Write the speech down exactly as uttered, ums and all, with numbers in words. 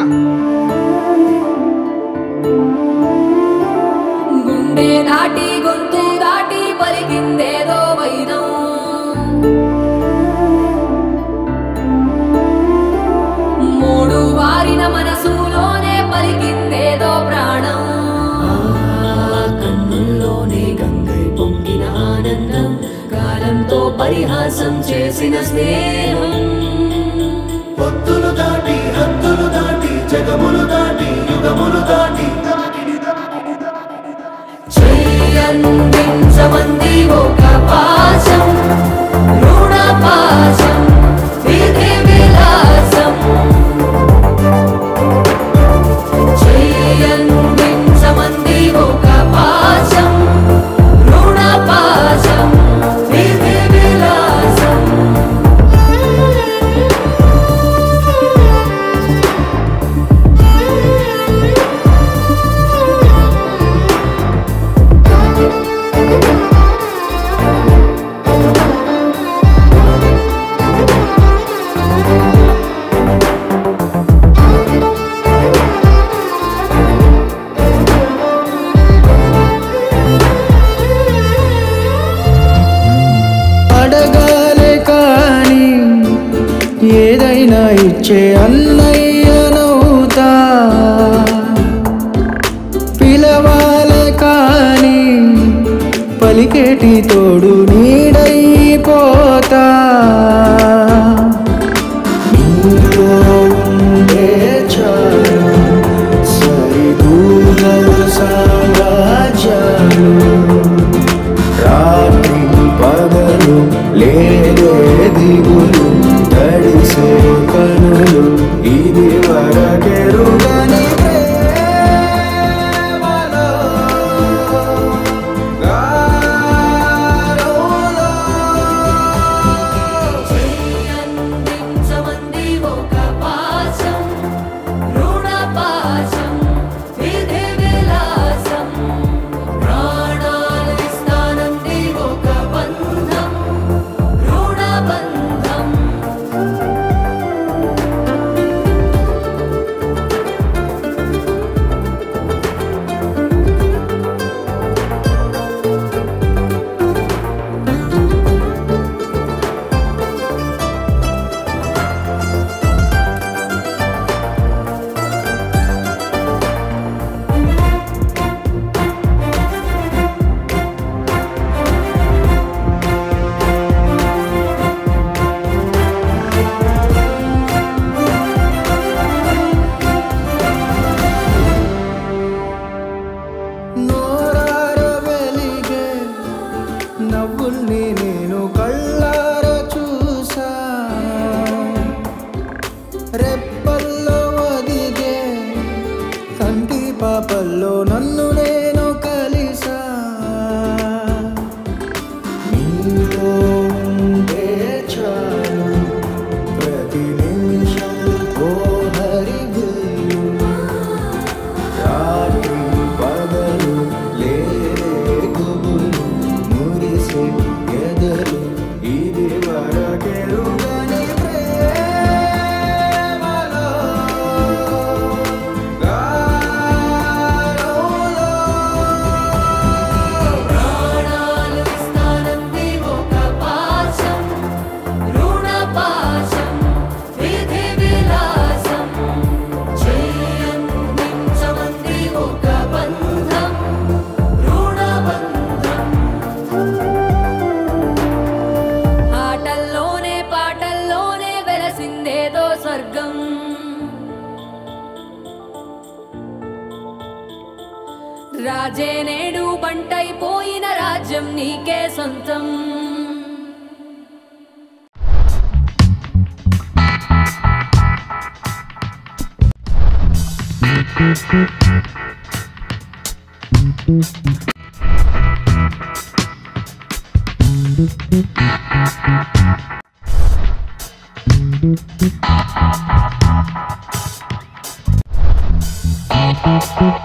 గుండె దాటి గొంతు దాటి పలికిందేదో వైనం మూడు వారిన మనసులోనే పలికిందేదో ప్రాణం కన్నుల్లోనే గంగై పొంగిన ఆనందం కాలంతో పరిహాసం చేసిన స్నేహం పొత్తులు దాటి హద్దులు దాటి జగములు దాటి యుగములు దాటి చెయ్యందించమంది ఒక పాశం రుణ పాశం విధి విలాసం చెయ్యందించమంది ఒక పాశం రుణ పాశం విధి విలాసం అడగాలే కాని ఏదైనా ఇచ్చే అన్నయ్యనవుతా పిలవాలే కాని పలికేటి తోడు నీడైపోతా నీలో ఉండే చాలు సరిదూగలు సామ్రాజ్యాలు రాత్రి పగలు లేదే దిగులు తడిసే కనులు ఇది వరకెరుగని ప్రేమలో గారోలో చెయ్యందించమంది ఒక పాశం రుణ పాశం విధి విలాసం ప్రాణాలు ఇస్తానంది ఒక బంధం రుణ బంధం నోరార వెలిగే నవ్వుల్ని నేను కళ్ళార చూసా రెప్పల్లో ఒదిగే కంటి పాపల్లో నన్ను నేను కలిసా నీలో ఉండే చాలు ప్రతి నిమిషం ఓ హరివిల్లు రాత్రి పగలు లేరే గుబులు మురిసే ఎదలు ఇది వరకెరుగని ప్రేమలో గారోలో ప్రాణాలు ఇస్తానంది ఒక పాశం రుణ పాశం విధి విలాసం చెయ్యందించమంది ఒక బంధం రుణ బంధం ఆటల్లోనే పాటల్లోనే వెలసిందేదో స్వర్గం రాజే నేడు బంటైపోయిన రాజ్యం నీకే సొంతం Thank you.